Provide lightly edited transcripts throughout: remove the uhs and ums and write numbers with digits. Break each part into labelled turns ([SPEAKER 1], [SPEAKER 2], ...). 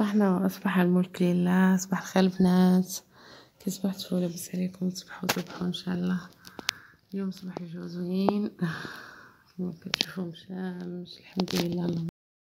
[SPEAKER 1] أصبحنا وأصبح الملك لله. صباح الخير البنات، كي صبحتوا لاباس عليكم؟ تصبحوا إن شاء الله. اليوم صباح الجو زوين كما كتشوفوا مشامش الحمد لله.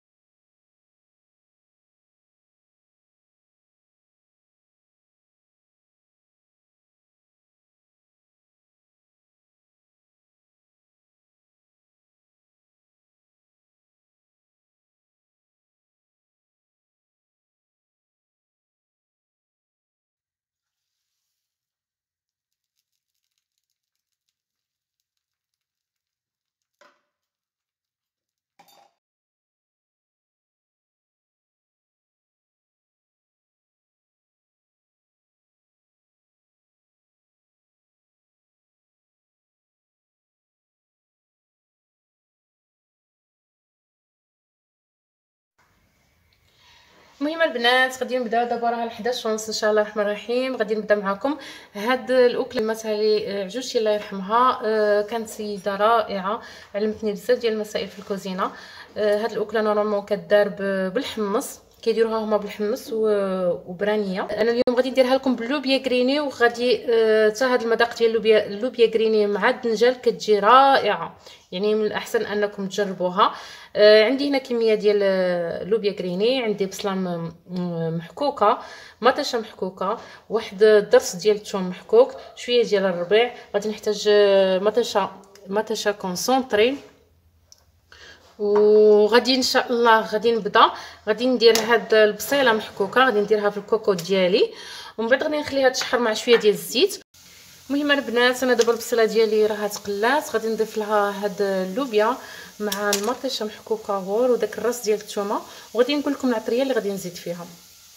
[SPEAKER 1] المهم البنات غادي نبداو دابا، راه 11:30 ان شاء الله الرحمن الرحيم. غادي نبدا معكم هاد الاكله اللي ماتها لي عجوجتي الله يرحمها. كانت سيده رائعه، علمتني بزاف ديال المسائل في الكوزينه. هاد الاكله نورمالمون كدار بالحمص، كيديروها هما بالحمص وبرانيه. انا اليوم غادي نديرها لكم باللوبيا كريني، وغادي حتى هاد المذاق ديال اللوبيا كريني مع الدنجال كتجي رائعه، يعني من الاحسن انكم تجربوها. عندي هنا كميه ديال لوبيا كريني، عندي بصله محكوكه، مطيشه محكوكه، واحد الضرس ديال الثوم محكوك، شويه ديال الربيع. غادي نحتاج مطيشه كونسونطري. وغادي ان شاء الله غادي نبدا، غادي ندير هاد البصيله محكوكه، غادي نديرها في الكوكو ديالي، ومن بعد غادي نخليها تشحر مع شويه ديال الزيت. المهم البنات انا دابا البصله ديالي راها تقلات، غادي نضيف لها هاد اللوبيا مع المطيشه محكوكه غور وداك الراس ديال الثومه، وغادي نقول لكم العطريه اللي غادي نزيد فيها.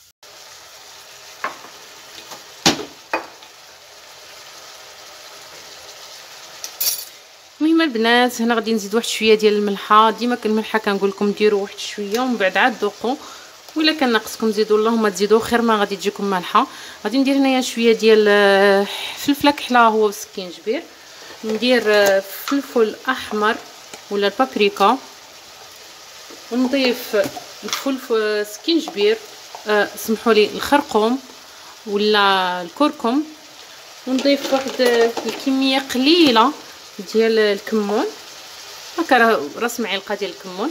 [SPEAKER 1] المهم البنات هنا غادي نزيد واحد شويه ديال الملحه. ديما الملحه كنقول لكم ديروا واحد شويه ومن بعد عاد ذوقوا، ولا كان ناقصكم زيدوا، اللهم تزيدوا خير ما غادي تجيكم مالحه. غادي ندير هنايا شويه ديال فلفله كحله هو بالسكينجبير، ندير فلفل احمر ولا البابريكا، ونضيف الفلفل سكينجبير، سمحوا لي الخرقوم ولا الكركم، ونضيف واحد الكميه قليله ديال الكمون، هكا راس معلقه ديال الكمون.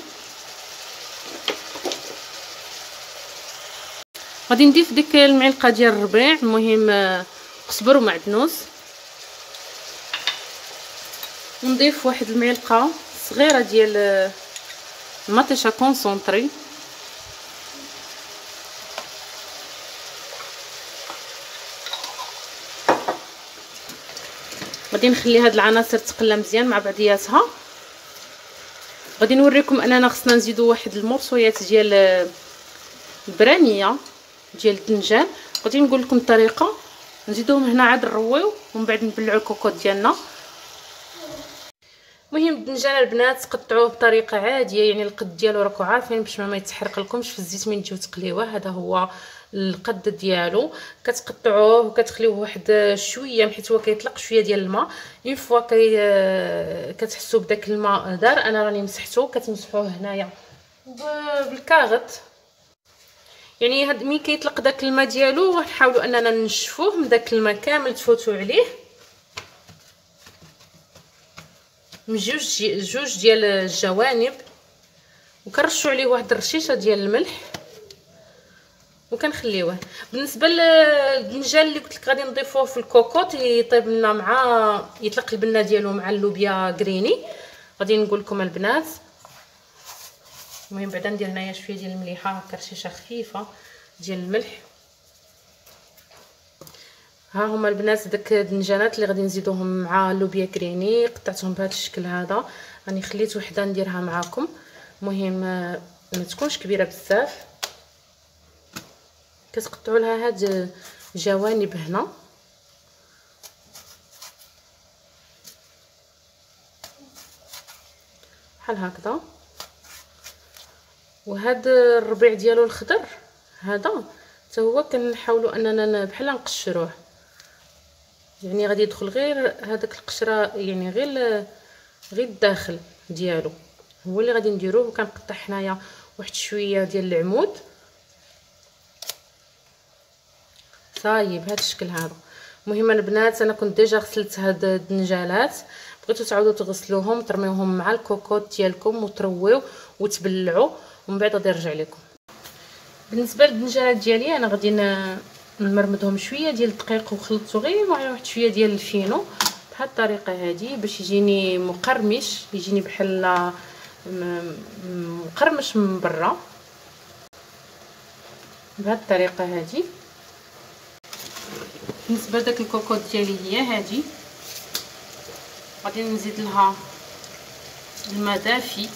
[SPEAKER 1] غادي نضيف ديك المعلقه ديال الربيع، المهم قزبر ومعدنوس، ونضيف واحد المعلقه صغيره ديال المطيشه كونسونطري، غادي نخلي هاد العناصر تقلى مزيان مع بعضياتها. غادي نوريكم اننا خصنا نزيدو واحد المرصويات ديال البرانيه ديال الدنجال، غادي نقول لكم الطريقه. نزيدوهم هنا عاد نرويو ومن بعد نبلعو الكوكوط ديالنا. المهم الدنجال البنات تقطعوه بطريقه عاديه، يعني القد ديالو راكم عارفين باش ما يتحرق لكمش في الزيت من تجيو تقليوه. هذا هو القد ديالو، كتقطعوه وكتخليوه واحد شويه حيت هو كيطلق شويه ديال الماء. اون فوا كتحسوا بداك الماء دار، انا راني مسحته، كتمسحوه هنايا بالكاغط، يعني هاد ملي كيطلق داك الماء ديالو نحاولوا اننا نشفوه من داك الماء كامل، تفوتوا عليه من جوج ديال الجوانب، وكنرشوا عليه واحد الرشيشه ديال الملح وكنخليوه. بالنسبه للدنجال اللي قلت لك غادي نضيفوه في الكوكوط يطيب لنا مع يطلق البنه ديالو مع اللوبيا كريني. غادي نقول لكم البنات، المهم بعدا ندير هنايا شويه ديال المليحه، هكا رشيشه خفيفه ديال الملح. ها هما البنات داك الدنجانات اللي غادي نزيدوهم مع اللوبيا كريني، قطعتهم بهذا الشكل هذا. راني خليت وحده نديرها معكم، المهم ما تكونش كبيره بزاف. كتقطعوا لها هاد الجوانب هنا، بحال هكذا. وهاد الربيع ديالو الخضر هذا حتى هو كنحاولوا اننا بحال نقشروه، يعني غادي يدخل غير هذاك القشره، يعني غير الداخل ديالو هو اللي غادي نديروه. وكنقطع هنايا واحد شويه ديال العمود صايب بهذا الشكل هذا. المهم البنات انا كنت ديجا غسلت هاد الدنجالات، بغيتو تعاودوا تغسلوهم ترميوهم مع الكوكوط ديالكم وترويو وتبلعوا ومن بعد غادي نرجع لكم. بالنسبه للدنجالات ديالي انا غادي نمرمدهم شويه ديال الدقيق وخلطته غير مع واحد شويه ديال الفينو بهذه الطريقه هذه باش يجيني مقرمش، يجيني بحال مقرمش من برا بهذه الطريقه هذه. بالنسبه لداك الكوكوط ديالي هي هذه، غادي نزيد لها الماء دافي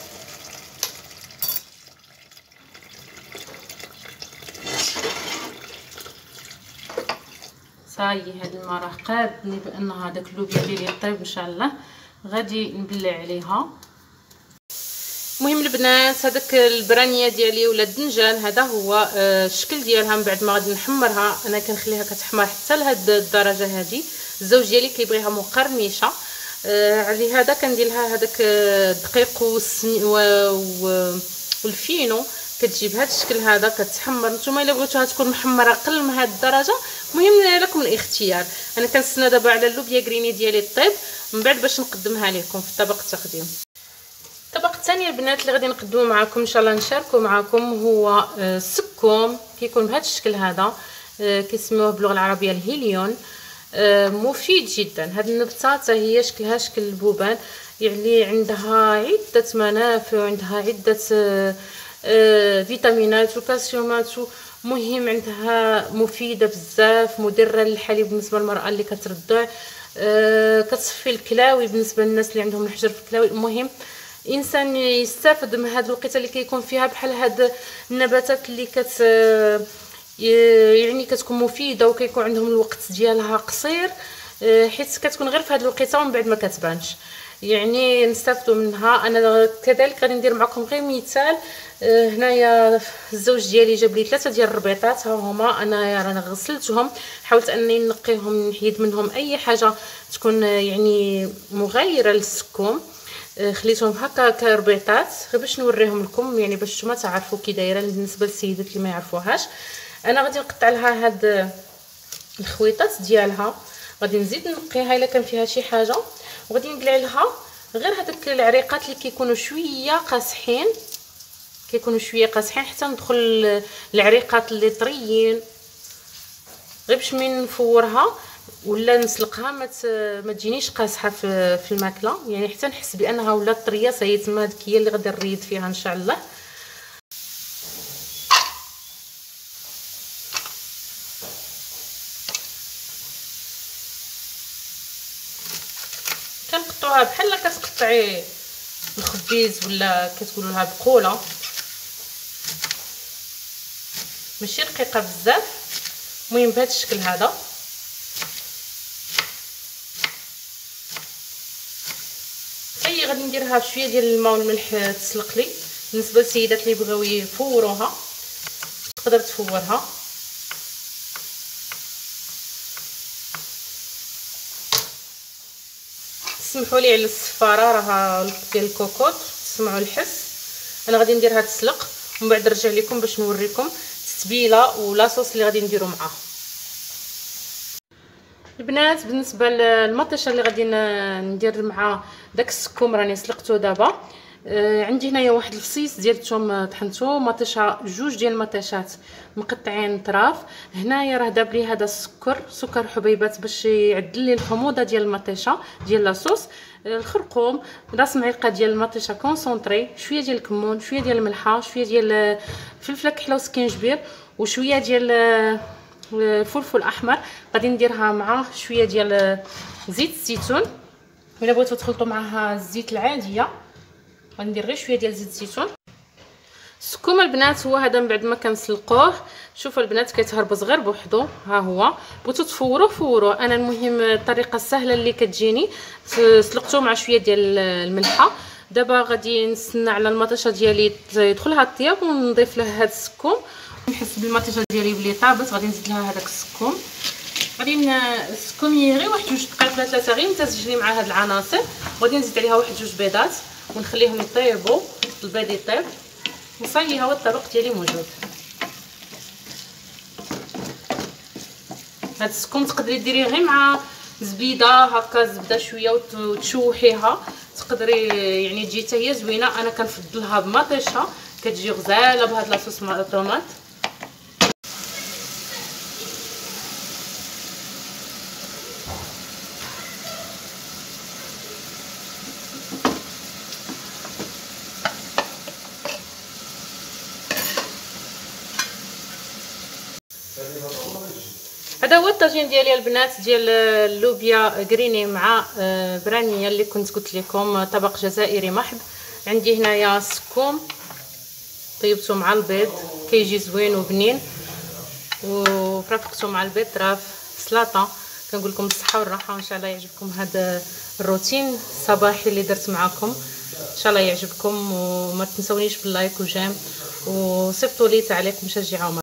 [SPEAKER 1] صايي. هاد الماء راه قادني بان هذاك اللوبيا ديالي طيب ان شاء الله، غادي نبلع عليها. المهم البنات هذاك البرانيه ديالي ولا الدنجان هذا هو الشكل ديالها. من بعد ما غادي نحمرها انا كنخليها كتحمر حتى لهاد الدرجه هذه. الزوج ديالي كيبغيها مقرمشه، لهذا كندير لها هذاك الدقيق والفينو كتجيب هذا الشكل هذا كتحمر. نتوما الا بغيتوها تكون محمره اقل من هذه الدرجه المهم لكم الاختيار. انا كنستنى دابا على اللوبيا كريني ديالي طيب من بعد باش نقدمها لكم في طبق التقديم. الطبق الثاني البنات اللي غادي نقدمه معكم ان شاء الله نشاركه معكم هو السكوم. كيكون بهذا الشكل هذا، كيسموه باللغه العربيه الهيليون. مفيد جدا. هذه النبته حتى هي شكلها شكل البوبان، يعني عندها عده منافع وعندها عده فيتامينات وكالسيومات، مهم عندها مفيده بزاف، مدره للحليب بالنسبه للمراه اللي كترضع، كتصفي الكلاوي بالنسبه للناس اللي عندهم الحجر في الكلاوي. المهم الانسان يستافد من هذه الوقيته اللي كيكون فيها بحال هاد النباتات اللي يعني كتكون مفيده وكيكون عندهم الوقت ديالها قصير، حيت كتكون غير في هذه الوقيته ومن بعد ما كتبانش، يعني نستافدوا منها. انا كذلك غادي ندير معكم غير مثال. هنايا الزوج ديالي جاب لي 3 ديال الربيطات، ها هما انايا رانا غسلتهم، حاولت انني نقيهم نحيد منهم اي حاجه تكون يعني مغايره للسكوم، خليتهم هكا كربيطات غير باش نوريهم لكم، يعني باش نتوما تعرفوا كي دايره بالنسبه للسيدات اللي ما يعرفوهاش. انا غادي نقطع لها هاد الخويطات ديالها، غادي نزيد نقيها الا كان فيها شي حاجه، وغادي نقلع لها غير هذوك العريقات اللي كيكونوا شويه قاصحين، حتى ندخل العريقات اللي طريين غير باش من نفورها ولا نسلقها ما تجينيش قاصحه في الماكله، يعني حتى نحس بانها ولات طريه صاي تما هذيك هي اللي غادي نريد فيها ان شاء الله. كنقطعوها بحال كتقطعي الخبيز ولا كتقولوا لها بقوله، ماشي رقيقه بزاف. المهم بهذا الشكل هذا. هي غادي نديرها بشويه ديال الماء والملح تسلق لي. بالنسبه للسيدات اللي بغاو يفوروها تقدر تفورها. تسمحوا لي على الصفاره راه ديال الكوكوط تسمعوا الحس. انا غادي نديرها تسلق ومن بعد نرجع لكم باش نوريكم التتبيله ولا صوص اللي غادي نديرو معاه. البنات بالنسبه للمطيشه اللي غادي ندير مع داك السكوم راني سلقته دابا. عندي هنايا واحد الفصيص ديال الثوم طحنته، مطيشه 2 ديال المطيشات مقطعين طراف. هنايا راه داب لي هذا سكر حبيبات باش يعدل لي الحموضه ديال المطيشه ديال لاصوص. الخرقوم، راس معلقه ديال المطيشه كونسونطري، شويه ديال الكمون، شويه ديال الملحه، شويه ديال فلفله كحله وسكينجبير، وشويه ديال الفلفل احمر. غادي نديرها مع شويه ديال زيت الزيتون، ولا بغيتو تخلطوا معها الزيت العاديه غندير غير شويه ديال زيت الزيتون. السكوم البنات هو هذا من بعد ما كنسلقوه، شوفوا البنات كيتهربز غير بوحدو، ها هو. بغيتو تفوروه انا المهم الطريقه السهله اللي كتجيني سلقته مع شويه ديال الملحه. دابا غادي نستنى على المطيشه ديالي يدخلها الطياب ونضيف لها هذا السكوم. نحس بالمطيشه ديالي بلي طابت، غادي نزيد لها هذاك السكوم. غادي السكوم غير واحد 2 دقائق ولا 3 غير تسجلي مع هاد العناصر، وغادي نزيد عليها واحد 2 بيضات ونخليهم يطيبوا، البيض يطيب وصاي. ها هو الطبق ديالي موجود. هاد السكوم تقدري ديريه غير مع زبيده هكا، زبده شويه وتشوحيها، تقدري يعني تجي حتى هي زوينه. انا كنفضلها بمطيشه، كتجي غزاله بهاد لاصوص مع الطوماط. هذا هو الطاجين ديالي البنات، ديال اللوبيا كريني مع برانيه اللي كنت قلت لكم، طبق جزائري محض. عندي هنايا السكوم طيبته مع البيض، كيجي زوين وبنين، وفرافقته مع البيض طراف سلطه. كنقول لكم الصحه والراحه، وان شاء الله يعجبكم هذا الروتين الصباحي اللي درت معكم. ان شاء الله يعجبكم، وما تنسونيش باللايك وجيم، وصيفطوا لي تعليق مشجعه.